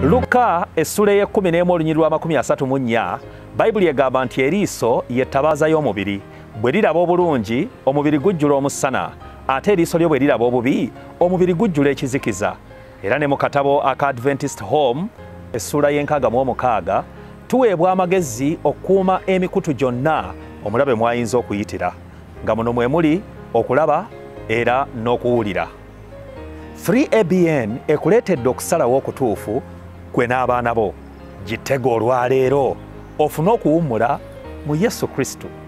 Luka essula y'e11 olunyiriri lwa 34 Bayibuli egamba nti eriiso y'ettabaaza y'omubiri bwe liraba obulungi omubiri gujjula omusana ate eriiso lyo bwe liraba obubi omubiri gujjula ekizikiza. Era ne mu katabo aka Adventist Home essula y'e6 tuweebwa amagezi okukuuma emikutu gyonna omulabe mwayinza okuyitira nga muno mwe muli okulaba era n'okuwulira. Free ABN ekuleetedde okusalawo okutuufu gwe n'abaana bo. Gitega olwaleero ofune okuwummula mu Yesu Kristo.